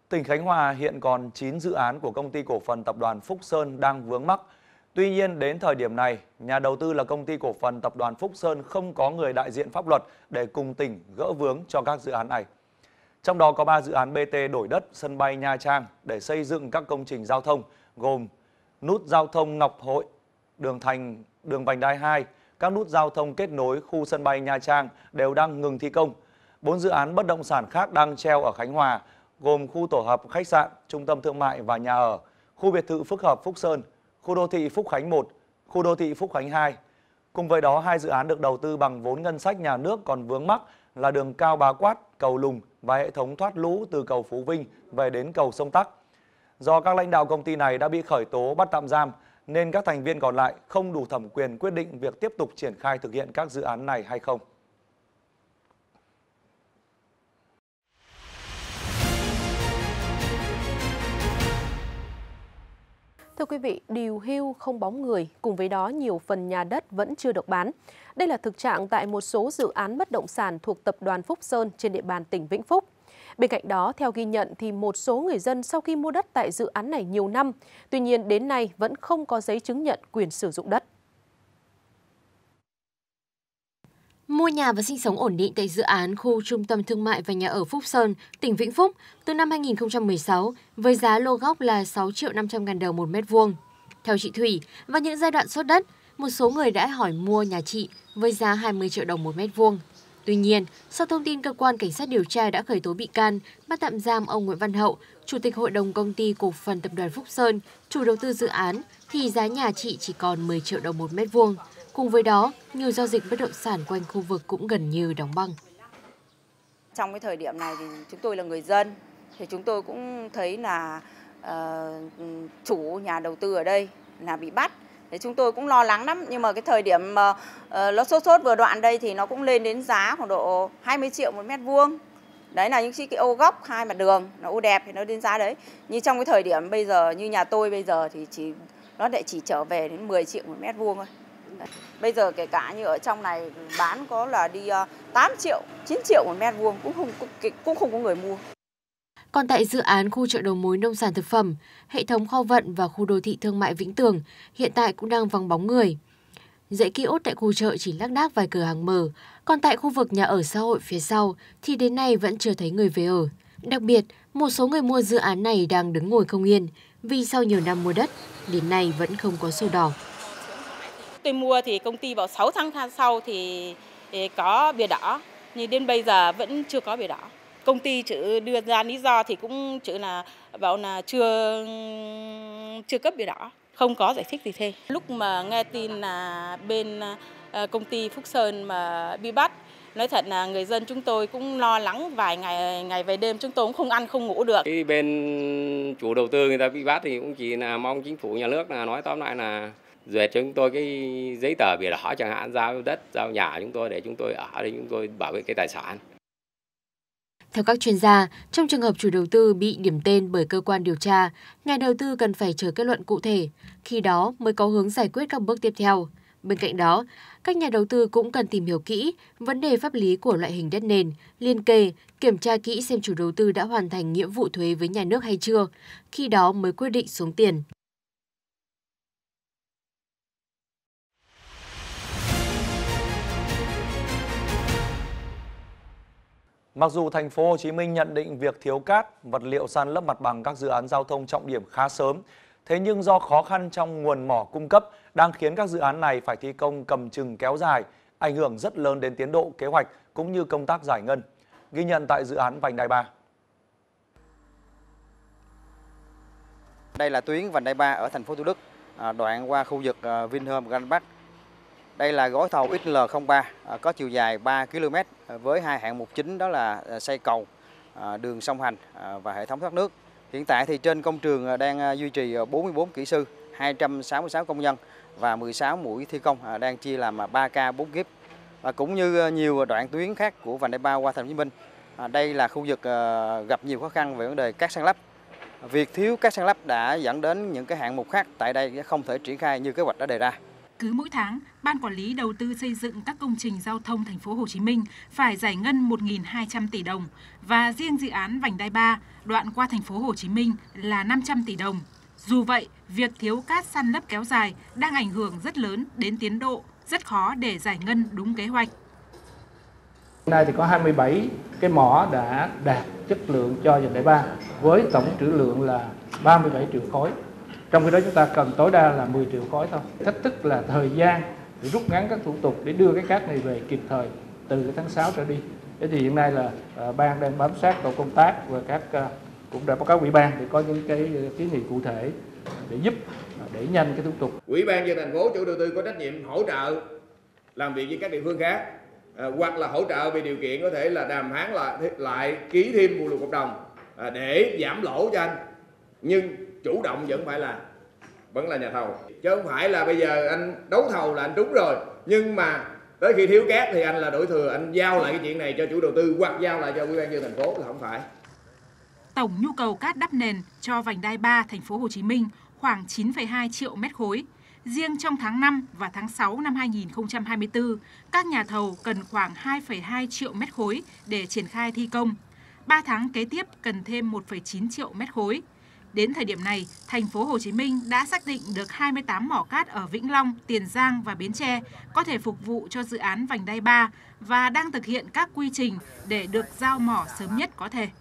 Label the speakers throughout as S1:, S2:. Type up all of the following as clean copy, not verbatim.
S1: Tỉnh Khánh Hòa hiện còn 9 dự án của công ty cổ phần tập đoàn Phúc Sơn đang vướng mắc. Tuy nhiên, đến thời điểm này, nhà đầu tư là công ty cổ phần tập đoàn Phúc Sơn không có người đại diện pháp luật để cùng tỉnh gỡ vướng cho các dự án này. Trong đó có 3 dự án BT đổi đất sân bay Nha Trang để xây dựng các công trình giao thông gồm nút giao thông Ngọc Hội, đường vành đai 2, các nút giao thông kết nối khu sân bay Nha Trang đều đang ngừng thi công. 4 dự án bất động sản khác đang treo ở Khánh Hòa gồm khu tổ hợp khách sạn, trung tâm thương mại và nhà ở, khu biệt thự phức hợp Phúc Sơn, khu đô thị Phúc Khánh 1, khu đô thị Phúc Khánh 2. Cùng với đó, 2 dự án được đầu tư bằng vốn ngân sách nhà nước còn vướng mắc là đường Cao Bá Quát, cầu Lùng và hệ thống thoát lũ từ cầu Phú Vinh về đến cầu Sông Tắc. Do các lãnh đạo công ty này đã bị khởi tố bắt tạm giam, nên các thành viên còn lại không đủ thẩm quyền quyết định việc tiếp tục triển khai thực hiện các dự án này hay không.
S2: Thưa quý vị, điều hưu không bóng người, cùng với đó nhiều phần nhà đất vẫn chưa được bán. Đây là thực trạng tại một số dự án bất động sản thuộc tập đoàn Phúc Sơn trên địa bàn tỉnh Vĩnh Phúc. Bên cạnh đó, theo ghi nhận thì một số người dân sau khi mua đất tại dự án này nhiều năm, tuy nhiên đến nay vẫn không có giấy chứng nhận quyền sử dụng đất.
S3: Mua nhà và sinh sống ổn định tại dự án khu trung tâm thương mại và nhà ở Phúc Sơn, tỉnh Vĩnh Phúc từ năm 2016 với giá lô gốc là 6.500.000 đồng một mét vuông. Theo chị Thủy, vào những giai đoạn sốt đất, một số người đã hỏi mua nhà chị với giá 20 triệu đồng một mét vuông. Tuy nhiên, sau thông tin cơ quan cảnh sát điều tra đã khởi tố bị can, bắt tạm giam ông Nguyễn Văn Hậu, chủ tịch hội đồng công ty cổ phần tập đoàn Phúc Sơn, chủ đầu tư dự án, thì giá nhà chị chỉ còn 10 triệu đồng một mét vuông. Cùng với đó, nhiều giao dịch bất động sản quanh khu vực cũng gần như đóng băng.
S4: Trong cái thời điểm này thì chúng tôi là người dân, thì chúng tôi cũng thấy là chủ nhà đầu tư ở đây là bị bắt. Thì chúng tôi cũng lo lắng lắm, nhưng mà cái thời điểm mà nó sốt vừa đoạn đây thì nó cũng lên đến giá khoảng độ 20 triệu một mét vuông. Đấy là những cái ô góc hai mặt đường, nó ô đẹp thì nó đến giá đấy. Nhưng trong cái thời điểm bây giờ như nhà tôi bây giờ thì nó lại chỉ trở về đến 10 triệu một mét vuông thôi. Đấy. Bây giờ kể cả như ở trong này bán có là đi 8 triệu, 9 triệu một mét vuông cũng không có người mua.
S3: Còn tại dự án khu chợ đầu mối nông sản thực phẩm, hệ thống kho vận và khu đô thị thương mại Vĩnh Tường hiện tại cũng đang vắng bóng người. Dãy kiosk tại khu chợ chỉ lác đác vài cửa hàng mở, còn tại khu vực nhà ở xã hội phía sau thì đến nay vẫn chưa thấy người về ở. Đặc biệt, một số người mua dự án này đang đứng ngồi không yên vì sau nhiều năm mua đất, đến nay vẫn không có sổ đỏ.
S5: Tôi mua thì công ty bảo 6 tháng sau thì có bìa đỏ, nhưng đến bây giờ vẫn chưa có bìa đỏ. Công ty chỉ đưa ra lý do thì cũng chỉ là bảo là chưa cấp bìa đỏ, không có giải thích gì thêm. Lúc mà nghe tin là bên công ty Phúc Sơn mà bị bắt, nói thật là người dân chúng tôi cũng lo lắng vài ngày về đêm, chúng tôi cũng không ăn không ngủ được.
S6: Cái bên chủ đầu tư người ta bị bắt thì cũng chỉ là mong chính phủ nhà nước là nói tóm lại là duyệt cho chúng tôi cái giấy tờ bìa đỏ, chẳng hạn giao đất, giao nhà chúng tôi để chúng tôi ở, để chúng tôi bảo vệ cái tài sản.
S3: Theo các chuyên gia, trong trường hợp chủ đầu tư bị điểm tên bởi cơ quan điều tra, nhà đầu tư cần phải chờ kết luận cụ thể, khi đó mới có hướng giải quyết các bước tiếp theo. Bên cạnh đó, các nhà đầu tư cũng cần tìm hiểu kỹ vấn đề pháp lý của loại hình đất nền, liên kề, kiểm tra kỹ xem chủ đầu tư đã hoàn thành nghĩa vụ thuế với nhà nước hay chưa, khi đó mới quyết định xuống tiền.
S1: Mặc dù thành phố Hồ Chí Minh nhận định việc thiếu cát, vật liệu san lấp mặt bằng các dự án giao thông trọng điểm khá sớm, thế nhưng do khó khăn trong nguồn mỏ cung cấp đang khiến các dự án này phải thi công cầm chừng kéo dài, ảnh hưởng rất lớn đến tiến độ kế hoạch cũng như công tác giải ngân. Ghi nhận tại dự án vành đai 3.
S7: Đây là tuyến vành đai 3 ở thành phố Thủ Đức, đoạn qua khu vực Vinhome Grand Park. Đây là gói thầu XL03 có chiều dài 3 km với hai hạng mục chính, đó là xây cầu, đường song hành và hệ thống thoát nước. Hiện tại thì trên công trường đang duy trì 44 kỹ sư, 266 công nhân và 16 mũi thi công đang chia làm 3K 4 kíp. Và cũng như nhiều đoạn tuyến khác của vành đai 3 qua thành phố Hồ Chí Minh, đây là khu vực gặp nhiều khó khăn về vấn đề cát san lấp. Việc thiếu cát san lấp đã dẫn đến những cái hạng mục khác tại đây không thể triển khai như kế hoạch đã đề ra.
S8: Cứ mỗi tháng, Ban Quản lý Đầu tư xây dựng các công trình giao thông thành phố Hồ Chí Minh phải giải ngân 1.200 tỷ đồng và riêng dự án vành đai 3 đoạn qua thành phố Hồ Chí Minh là 500 tỷ đồng. Dù vậy, việc thiếu cát san lấp kéo dài đang ảnh hưởng rất lớn đến tiến độ, rất khó để giải ngân đúng kế hoạch.
S9: Hôm nay thì có 27 cái mỏ đã đạt chất lượng cho vành đai 3 với tổng trữ lượng là 37 triệu khối. Trong khi đó chúng ta cần tối đa là 10 triệu khối thôi. Thách thức là thời gian để rút ngắn các thủ tục để đưa cái cát này về kịp thời từ cái tháng 6 trở đi. Thế thì hiện nay là ban đang bám sát tổ công tác và các cũng đã báo cáo ủy ban để có những cái kiến nghị cụ thể để giúp đẩy nhanh cái thủ tục.
S10: Ủy ban nhân dân thành phố, chủ đầu tư có trách nhiệm hỗ trợ làm việc với các địa phương khác hoặc là hỗ trợ về điều kiện có thể là đàm phán lại ký thêm phụ lục hợp đồng để giảm lỗ cho anh, nhưng chủ động vẫn là nhà thầu, chứ không phải là bây giờ anh đấu thầu là anh trúng rồi nhưng mà tới khi thiếu cát thì anh là đổi thừa, anh giao lại cái chuyện này cho chủ đầu tư hoặc giao lại cho ủy ban nhân dân thành phố là không phải.
S8: Tổng nhu cầu cát đắp nền cho vành đai 3 thành phố Hồ Chí Minh khoảng 9,2 triệu mét khối. Riêng trong tháng 5 và tháng 6 năm 2024, các nhà thầu cần khoảng 2,2 triệu mét khối để triển khai thi công. 3 tháng kế tiếp cần thêm 1,9 triệu mét khối. Đến thời điểm này, thành phố Hồ Chí Minh đã xác định được 28 mỏ cát ở Vĩnh Long, Tiền Giang và Bến Tre có thể phục vụ cho dự án vành đai 3 và đang thực hiện các quy trình để được giao mỏ sớm nhất có thể.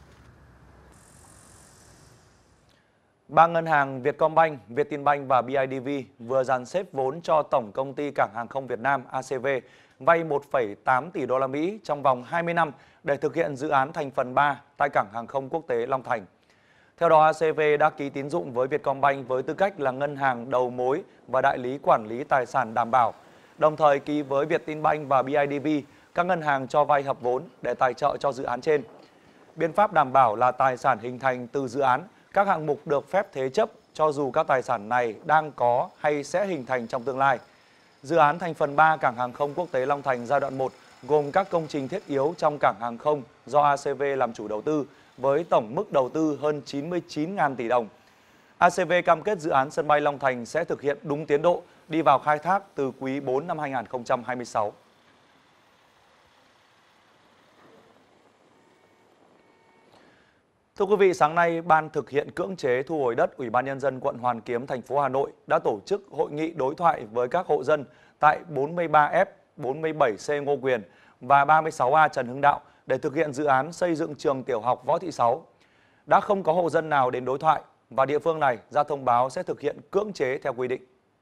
S1: Ba ngân hàng Vietcombank, Vietinbank và BIDV vừa dàn xếp vốn cho Tổng Công ty Cảng hàng không Việt Nam ACV vay 1,8 tỷ đô la Mỹ trong vòng 20 năm để thực hiện dự án thành phần 3 tại Cảng hàng không quốc tế Long Thành. Theo đó, ACV đã ký tín dụng với Vietcombank với tư cách là ngân hàng đầu mối và đại lý quản lý tài sản đảm bảo, đồng thời ký với Vietinbank và BIDV các ngân hàng cho vay hợp vốn để tài trợ cho dự án trên. Biện pháp đảm bảo là tài sản hình thành từ dự án, các hạng mục được phép thế chấp cho dù các tài sản này đang có hay sẽ hình thành trong tương lai. Dự án thành phần 3 Cảng hàng không quốc tế Long Thành giai đoạn 1 gồm các công trình thiết yếu trong cảng hàng không do ACV làm chủ đầu tư với tổng mức đầu tư hơn 99.000 tỷ đồng. ACV cam kết dự án sân bay Long Thành sẽ thực hiện đúng tiến độ, đi vào khai thác từ quý 4 năm 2026. Thưa quý vị, sáng nay, Ban thực hiện cưỡng chế thu hồi đất Ủy ban Nhân dân quận Hoàn Kiếm, thành phố Hà Nội đã tổ chức hội nghị đối thoại với các hộ dân tại 43F, 47C Ngô Quyền và 36A Trần Hưng Đạo để thực hiện dự án xây dựng trường tiểu học Võ Thị Sáu. Đã không có hộ dân nào đến đối thoại và địa phương này ra thông báo sẽ thực hiện cưỡng chế theo quy định.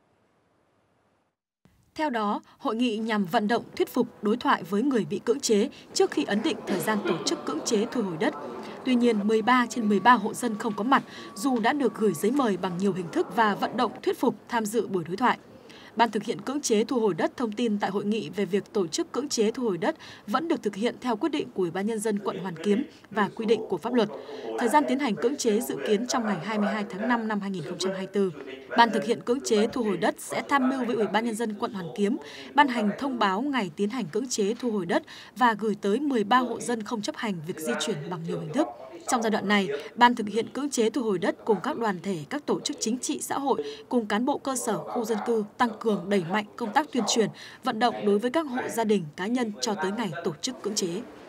S11: Theo đó, hội nghị nhằm vận động thuyết phục đối thoại với người bị cưỡng chế trước khi ấn định thời gian tổ chức cưỡng chế thu hồi đất. Tuy nhiên, 13 trên 13 hộ dân không có mặt dù đã được gửi giấy mời bằng nhiều hình thức và vận động thuyết phục tham dự buổi đối thoại. Ban thực hiện cưỡng chế thu hồi đất thông tin tại hội nghị về việc tổ chức cưỡng chế thu hồi đất vẫn được thực hiện theo quyết định của Ủy ban Nhân dân quận Hoàn Kiếm và quy định của pháp luật. Thời gian tiến hành cưỡng chế dự kiến trong ngày 22 tháng 5 năm 2024. Ban thực hiện cưỡng chế thu hồi đất sẽ tham mưu với Ủy ban Nhân dân quận Hoàn Kiếm ban hành thông báo ngày tiến hành cưỡng chế thu hồi đất và gửi tới 13 hộ dân không chấp hành việc di chuyển bằng nhiều hình thức. Trong giai đoạn này, Ban thực hiện cưỡng chế thu hồi đất cùng các đoàn thể, các tổ chức chính trị xã hội cùng cán bộ cơ sở, khu dân cư tăng cường đẩy mạnh công tác tuyên truyền, vận động đối với các hộ gia đình, cá nhân cho tới ngày tổ chức cưỡng chế.